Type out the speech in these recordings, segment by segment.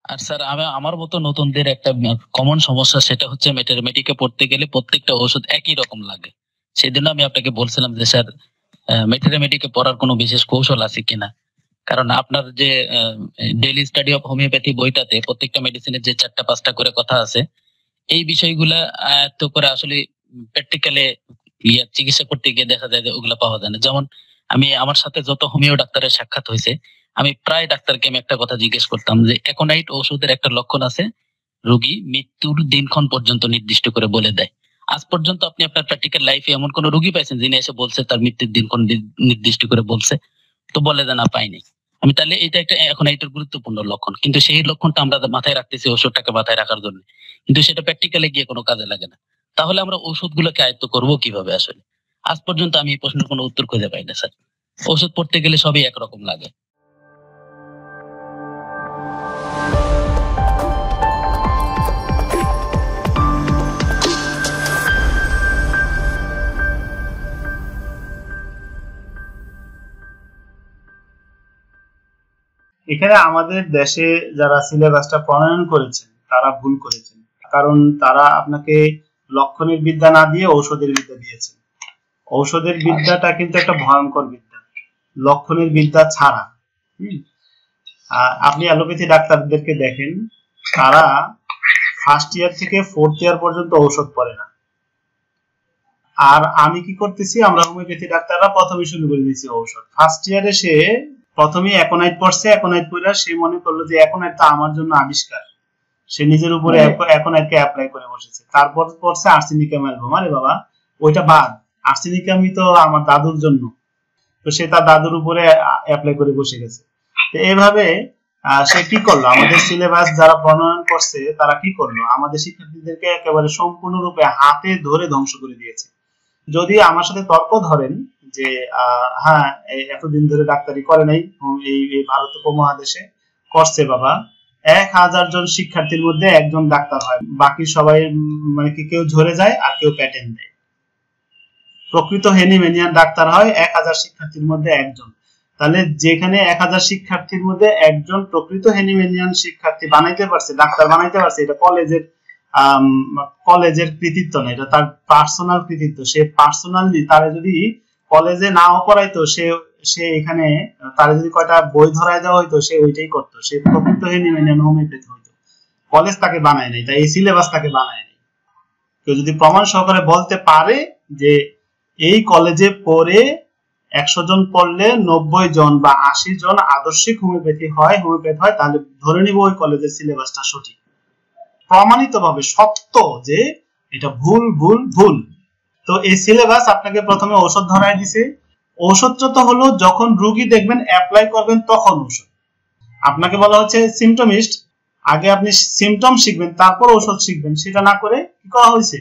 আর sir আমার মতো নতুনদের একটা কমন সমস্যা, সেটা হচ্ছে মেটারমেটিকে পড়তে গেলে প্রত্যেকটা ওষুধ একই রকম লাগে। সেজন্য আমি আপনাকে বলছিলাম যে স্যার, মেটারমেটিকে পড়ার কোনো বিশেষ কৌশল আছে কিনা। কারণ আপনার যে ডেইলি স্টাডি অফ হোমিওপ্যাথি বইটাতে প্রত্যেকটা মেডিসিনের যে 4টা 5টা করে কথা আছে, এই বিষয়গুলা আয়ত্ত করে আসলে প্র্যাকটিক্যালে চিকিৎসা করতে গিয়ে দেখা যায় যে ওগুলা পাওয়া যায় না। যেমন আমার সাথে যত হোমিও ডাক্তারের সাক্ষাৎ হয়েছে, আমি প্রায় ডাক্তারকে আমি একটা কথা জিজ্ঞেস করতাম যে একোনাইট ওষুধের একটা লক্ষণ আছে, রোগী মৃত্যুর দিনক্ষণ পর্যন্ত নির্দিষ্ট করে বলে দেয়। আজ পর্যন্ত আপনি আপনার প্র্যাকটিক্যাল লাইফে এমন কোন রোগী পাইছেন যিনি এসে বলছে তার মৃত্যুর দিনক্ষণ নির্দিষ্ট করে বলছে? তো বলে যে না, পাইনি। আমি তাহলে এটা একটা একোনাইটের গুরুত্বপূর্ণ লক্ষণ, কিন্তু সেই লক্ষণটা আমরা মাথায় রাখতেছি ওষুধটাকে মাথায় রাখার জন্য, কিন্তু সেটা প্র্যাকটিক্যালে গিয়ে কোনো কাজে লাগে না। তাহলে আমরা ওষুধগুলোকে আয়ত্ত করব কিভাবে আসলে? আজ পর্যন্ত আমি এই প্রশ্নের কোনো উত্তর খুঁজে পাই না স্যার। ওষুধ পড়তে গেলে সবই একরকম লাগে। এখানে আমাদের দেশে যারা সিলেবাসটা প্রণয়ন করেছেন তারা ভুল করেছেন, কারণ তারা আপনাকে লক্ষণের বিদ্যা না দিয়ে ঔষধের বিদ্যা দিয়েছেন। ঔষধের বিদ্যাটা কিন্তু একটা ভয়ঙ্কর বিদ্যা, লক্ষণের বিদ্যা ছাড়া। আপনি অ্যালোপ্যাথি ডাক্তারদেরকে দেখেন, তারা ফার্স্ট ইয়ার থেকে 4th ইয়ার পর্যন্ত ঔষধ পড়ে না। আর আমি কি করতেছি, আমরা হোমিওপ্যাথি ডাক্তাররা প্রথমে শুরু করে দিয়েছি ঔষধ। ফার্স্ট ইয়ারে সে প্রথমে একোনাইট পড়ছে, একোনাইট পড়া সে মনে করলো যে একোনাইটটা আমার জন্য আবিষ্কার, সে নিজের উপরে একোনাইটকে অ্যাপ্লাই করে বসেছে। তারপর পড়ছে আর্সেনিকাম অ্যালবাম। আরে বাবা, ওইটা বাদ, আর্সেনিকামই তো আমার দাদুর জন্য, তো সে তার দাদুর উপরে অ্যাপ্লাই করে বসে গেছে। তো এইভাবে সে কি করলো, আমাদের সিলেবাস যারা প্রণয়ন করছে তারা কি করলো, আমাদের শিক্ষার্থীদেরকে একেবারে সম্পূর্ণরূপে হাতে ধরে ধ্বংস করে দিয়েছে। যদি আমার সাথে তর্ক ধরেন যে হ্যাঁ এতদিন ধরে ডাক্তারি করে নাই, এই ভারত উপমহাদেশে করছে বাবা, 1000 জন শিক্ষার্থীর মধ্যে একজন ডাক্তার হয়, বাকি সবাই মানে কি কেউ ঝরে যায় আর কেউ প্যাটেন্ট দেয়। প্রকৃত হেনিম্যানিয়ান ডাক্তার হয় 1000 শিক্ষার্থীর মধ্যে একজন। তাহলে যেখানে 1000 শিক্ষার্থীর মধ্যে একজন প্রকৃত হেনিম্যানিয়ান শিক্ষার্থী বানাইতে পারছে, ডাক্তার বানাইতে পারছে, এটা কলেজের কৃতিত্ব না, এটা তার পার্সোনাল কৃতিত্ব। সে পার্সোনালি তারা যদি কলেজে নাও পড়াইতো, সে এখানে তারা যদি কয়টা বই ধরায় দেওয়া হইতো সে ওইটাই করতো, সে প্রকৃত হেনিম্যানিয়ান হোমিওপ্যাথি হইতো। কলেজ তাকে বানায় নাই, তাই এই সিলেবাস তাকে বানায় নাই। কেউ যদি প্রমাণ সহকারে বলতে পারে যে এই কলেজে পড়ে 100 জন পড়লে 90 জন বা 80 জন আদর্শিক হোমিওপ্যাথ হয়, তাহলে ধরে নিব ওই কলেজের সিলেবাসটা সঠিক, প্রমাণিত ভাবে সত্য যে এটা ভুল ভুল ভুল। তো এই সিলেবাস আপনাকে প্রথমে ঔষধ ধরায় দিছে। ঔষধটা তো হলো যখন রোগী দেখবেন অ্যাপ্লাই করবেন তখন ঔষধ। আপনাকে বলা হচ্ছে সিমটমিস্ট, আগে আপনি সিমটম শিখবেন তারপর ঔষধ শিখবেন, সেটা না করে কি করা হয়েছে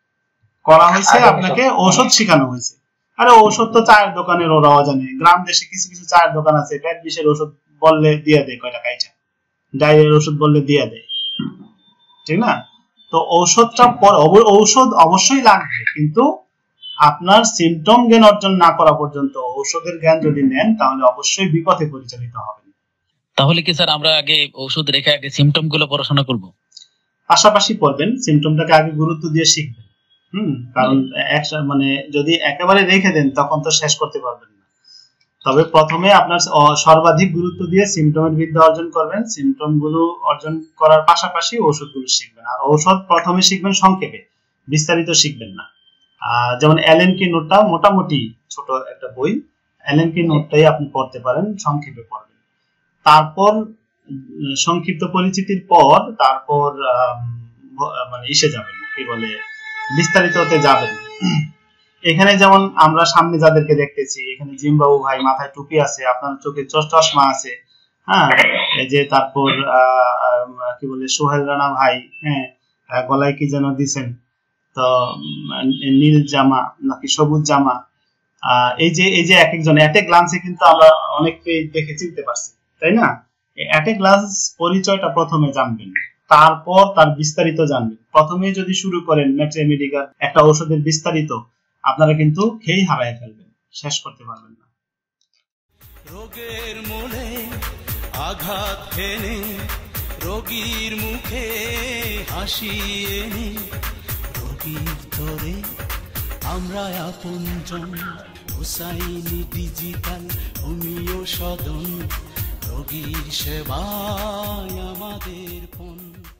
আপনাকে ঔষধ শেখানো হয়েছে। আরে ঔষধ তো চায়ের দোকানের ওরাও জানে, গ্রাম দেশে কিছু কিছু চায়ের দোকান আছে, পেট বিষের ওষুধ বললে দিয়ে দেয় কয়টা কাইটা, ডায়রিয়ার ওষুধ বললে দিয়ে দেয়, ঠিক না? তো ঔষধটা ঔষধ অবশ্যই লাগবে, কিন্তু আপনার সিমটম জ্ঞান অর্জন না করা পর্যন্ত ঔষধের জ্ঞান যদি নেন তাহলে অবশ্যই বিপথে পরিচালিত হবেন। তাহলে কি স্যার আমরা আগে ওষুধ রেখে আগে সিমটম গুলো পড়াশোনা করব? পাশাপাশি পড়বেন, সিমটমটাকে আগে গুরুত্ব দিয়ে শিখবেন। কারণ মানে যদি একেবারে রেখে দেন তখন তো শেষ করতে পারবেন না। তবে প্রথমে আপনার সর্বাধিক গুরুত্ব দিয়ে সিমটমের বিদ্যা অর্জন করবেন, সিমটম গুলো অর্জন করার পাশাপাশি ওষুধগুলো শিখবেন। আর ঔষধ প্রথমে শিখবেন সংক্ষেপে, বিস্তারিত শিখবেন না। যেমন অ্যালেন কি নোটটা মোটামুটি ছোট একটা বই, অ্যালেন কি নোটটাই আপনি পড়তে পারেন, সংক্ষেপে পড়বেন। তারপর সংক্ষিপ্ত পরিচিতির পর তারপর মানে ইসে যাবেন, কি বলে, বিস্তারিততে যাবেন। এখানে যেমন আমরা সামনে যাদেরকে দেখতেছি, এখানে জিমবাবু ভাই মাথায় টুপি আছে, আপনার চোখে চশমা আছে, হ্যাঁ, এই যে তারপর কি বলে সোহেল রানা ভাই, হ্যাঁ, গলায় কি যেন দিছেন, তো নীল জামা নাকি সবুজ জামা, এই যে এক একজন এট এ গ্লান্সে কিন্তু আমরা অনেককে দেখে চিনতে পারছি, তাই না? এট এ গ্লান্স পরিচয়টা প্রথমে জানবেন, তারপর তার বিস্তারিত জানবেন। প্রথমে যদি শুরু করেন ম্যাট্রেমেডিকাল একটা ঔষধের বিস্তারিত, আপনারা কিন্তু খেয়েই হারায় ফেলবেন, শেষ করতে পারবেন না। রোগের মূলে আঘাত হেনে রোগীর মুখে হাসি এনে রোগীর তরে আমরা আপনজন। হুসাইনি ডিজিটাল হোমিও সদন, রোগীর সেবায় আমাদের পণ।